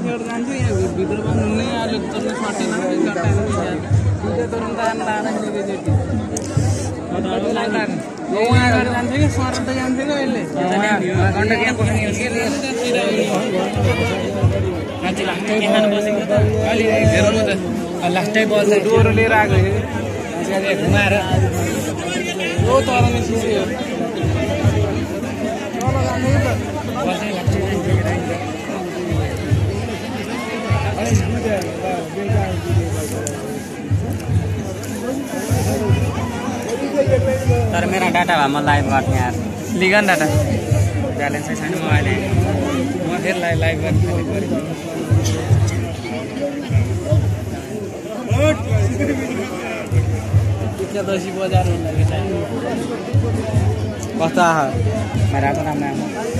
तर मेरा डाटा भए म लाइभ गर्ने यार लिग न डाटा ब्यालेन्सै छैन म अहिले म फेरि लाइभ गर्ने दसी बजार कस्तो आह मेरो आएको राम्रो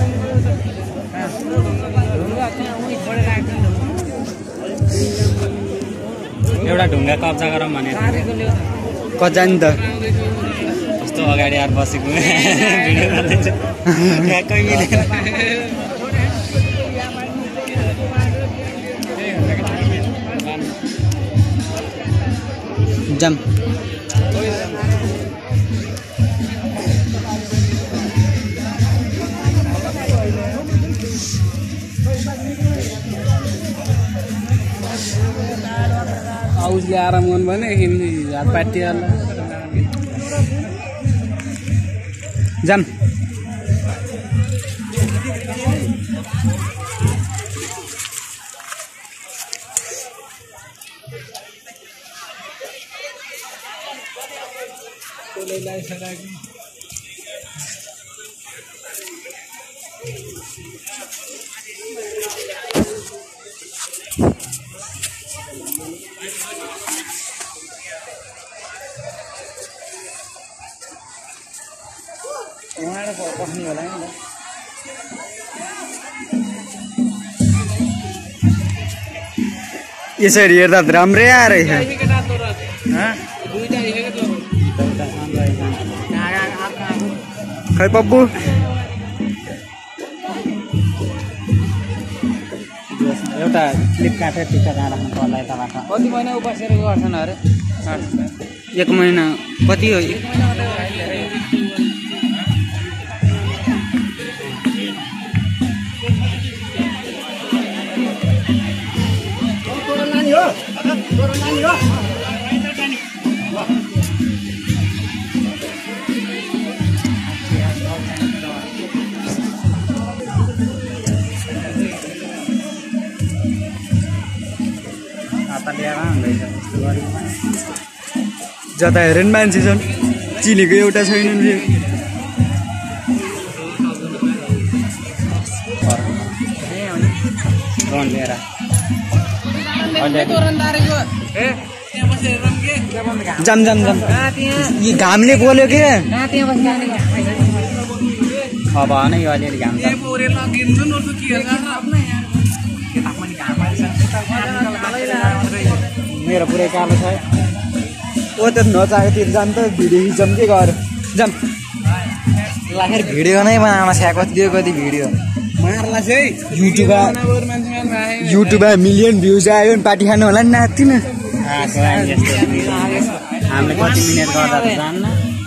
एउटा ढुङ्गा कब्जा गरौँ भने कजा नि त कस्तो अगाडि यार बसेको भिडियो गर्दैछु ठ्याक्कै मिलेन जम उसले आराम गर्नु भने हात पाटिहाल्ला जाम पस्ने होला नि यसरी हेर्दा राम्रै आएर खै पप्पु एउटा क्लिप काटेर टिका जहाँ राख्नु पर्ला यताबाट कति महिना बसेर गर्छन् अरे 1 महिना कति हो जता हेरेन मान्छे छन् चिनेको एउटा छैन जम जम जम यो घामले बोल्यो के अब न यो अलिअलि घाम मेरो पुरै कालो छ ओ त नचाहेतिर जाम त भिडियो खिचम के गर जाम लाखेर भिडियो नै बनाउन स्या कति भिडियो मार्ला चाहिँ युट्युबमा मिलियन भ्युज आयो नि पार्टी खानु होला नि नाच्दिन हामीले कति मिनेट गर्दा त जान्न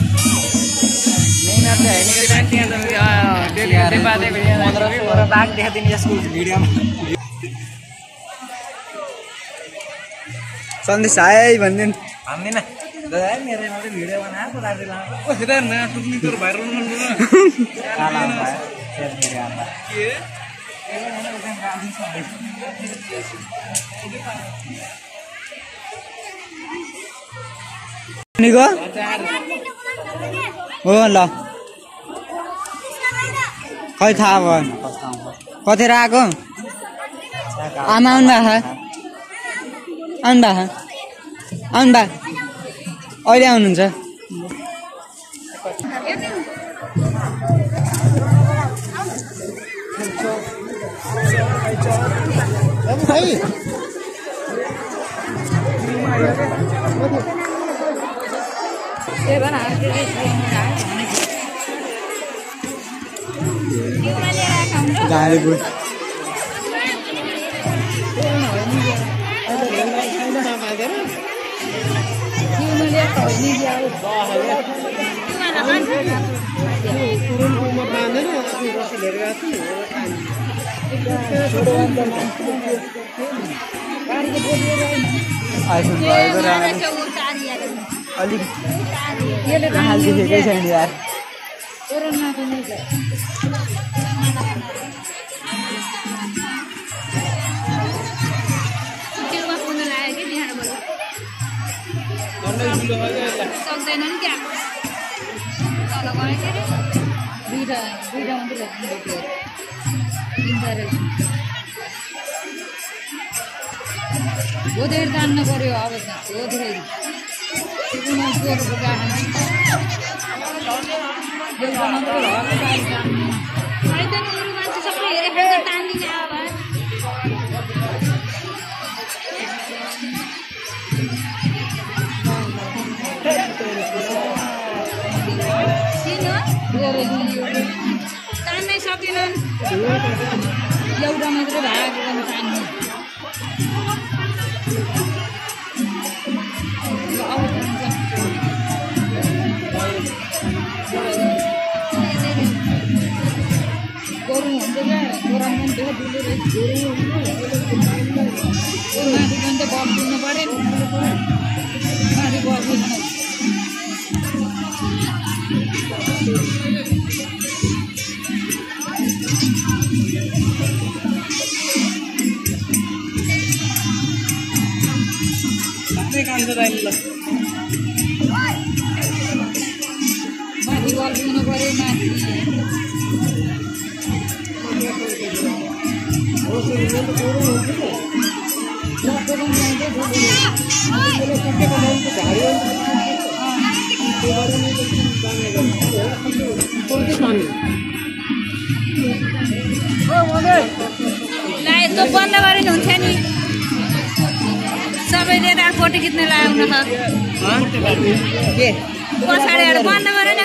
सन्देश आए भन्दैन भन्दैन मेरो भिडियो बनाएको हो ल खै थाहा भयो कतिखेर आएको आमा आउनु बा अहिले आउनुहुन्छ गाडी यार सक्दैन नि क्या तल गयो के दुईटा मात्रै गोदेर तान्नु पर्यो अब गोदेर मान्छे सबै हेरेर तानिदिने अब तान्नै सकेनन् एउटा मात्रै भाग तान्नु गोरु हुन्छ क्या गोरामा पनि त्यो दुलो माथि पनि त बफ दिनु पऱ्यो माथि बफ दिनु माथि बल दिनु पऱ्यो माथि यस्तो बन्द गरेर हुन्थ्यो नि सबैले त फोटो खिच्न लाग्नु के पछाडि बन्द गरेर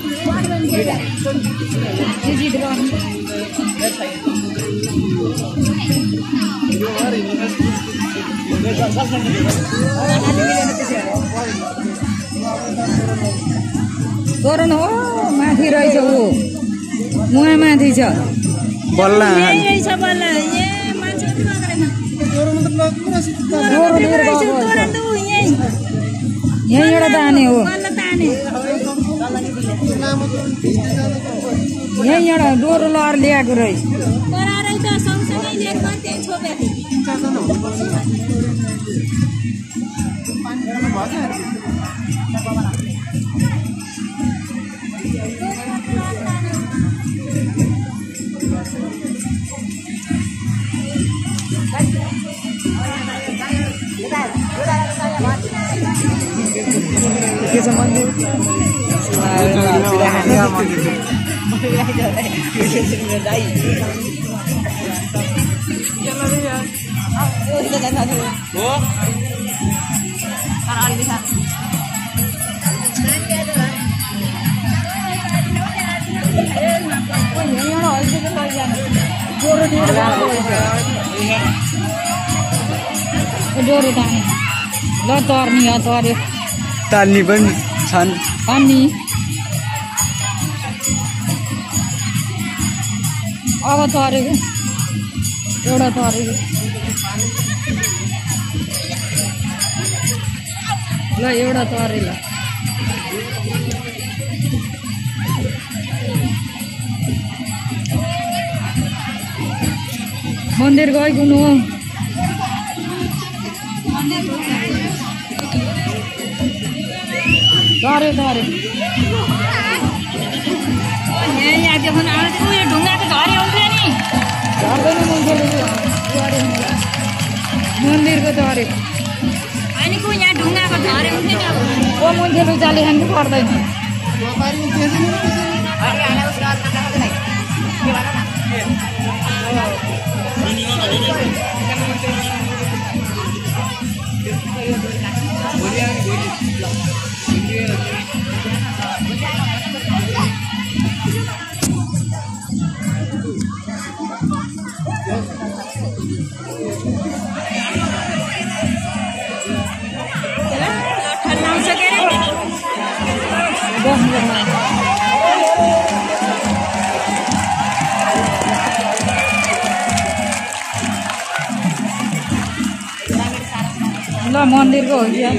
गरौँ हो माथि रहेछ ऊ मुहा माथि छ बल्ल रहेछ बल्ल ए मान्छे यहीँबाट ताने हो यहीँबाट डोरो लहर ल्याएको रहेछ के छ मन्दिर डोरो ताने ल तर्नी तर्यो तान्नी पनि छन् अनि अब तरेको एउटा तरेको ल एउटा तरे ल मन्दिर गइकन हो तर्यो तर्यो यहाँदेखि उयो ढुङ्गाको झरे हुन्थ्यो नि झर्दैन मन्दिरको तर्यो होइन को यहाँ ढुङ्गाको झरे हुन्थ्यो नि अब मान्छे लुचाले खानु पर्दैन ल मन्दिरको हो कि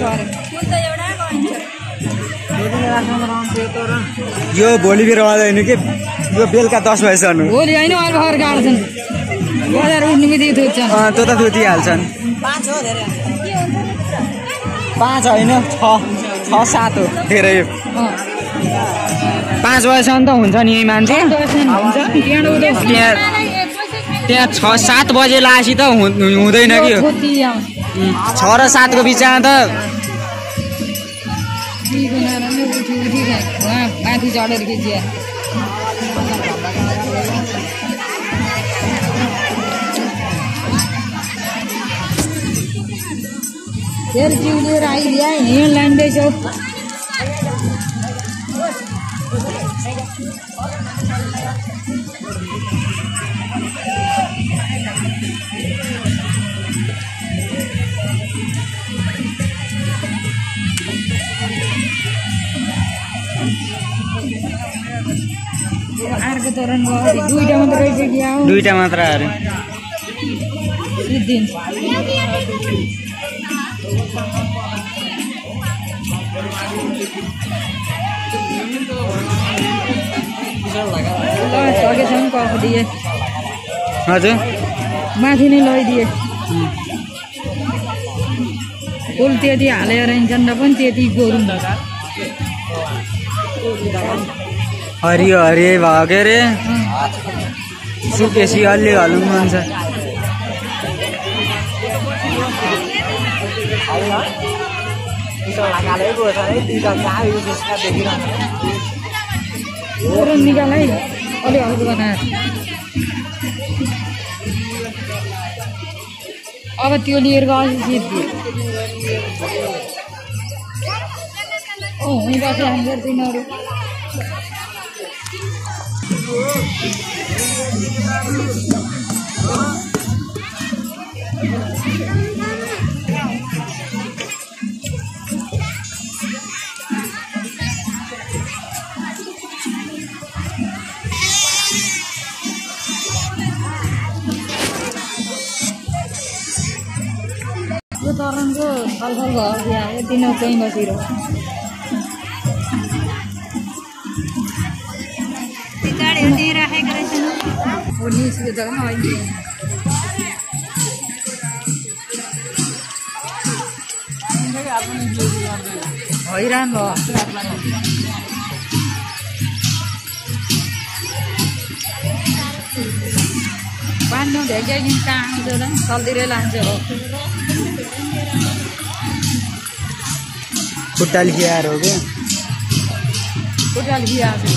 यो भोलि फेरि आउँदैन कि यो बेलुका 10 बजेसम्म भोलि होइन अहिले भर्खर गाड्छन् बजार उठ्ने बित्तिकै थुत्छन् त्यो त थुतिहाल्छन् 5 होइन 6-7 हो धेरै 5 बजेसम्म त हुन्छ नि यही मान्छे त्यहाँ 6-7 बजे लाएपछि त हुँदैन कि 6 र 7 को बिचमा त माथि चढेर खिचिया फेरि जिउ लिएर आइदिया हिँड लाँदैछौ अर्को तोरण दुईटा मात्र रहेछ कि दुईटा मात्र अरे सिद्धिन्छ सकेसम्म कफ दिए हजुर माथि नै लैदिए फुल त्यति हालेर हिँड्छन् र पनि त्यति गोरु हरियो हरियो भयो के अरे सुकेसी अलि हल्नु मन छ निकाल है अलि हल्को बनाएर अब त्यो लिएर गएपछि सिद्धि हुन्छ हाम्रो तिनीहरू यो तरणको छलफल भयो त्यहाँ यति न कहीँ बसिरह राखेको रहेछ निस्कियो जग्गामा अहिले हैरान भयो बाँध्नु भेट्यो कि कहाँ आउँछ होला नि चल्दिरै लान्छ हो खुट्टाले खियाएर हो क्या खुट्टाले खियाएको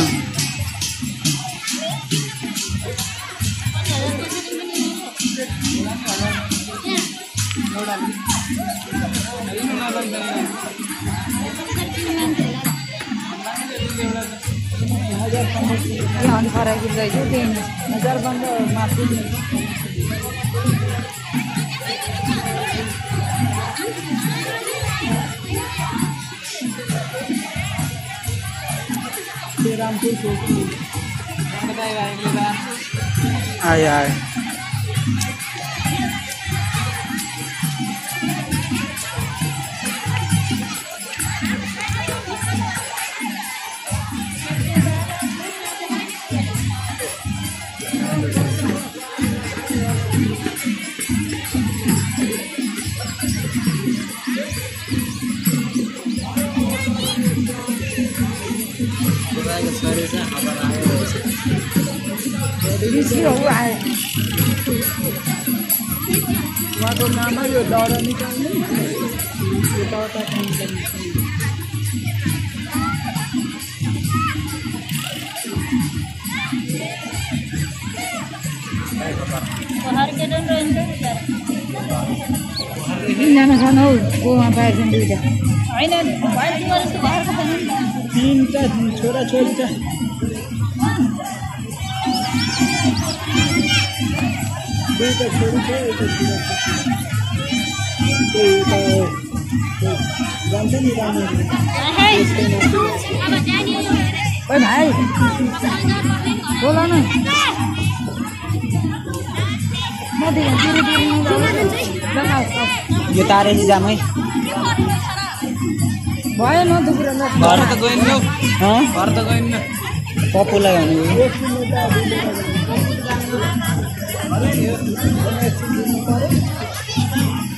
अनि फरक रहेछ त्यही हजार बन्द माथि आयो आयो उहाँको नाममा यो दाउरा निकाल्ने यो दाउरा तिनजना छन् हौ गोमा पाएछन् दुईटा होइन तिनवटा छोराछोरी छ ओए भाइ बोल न यो तारे चाहिँ जामै भयो न दुपुर घर त गएन घर त गएन पपुलाई भने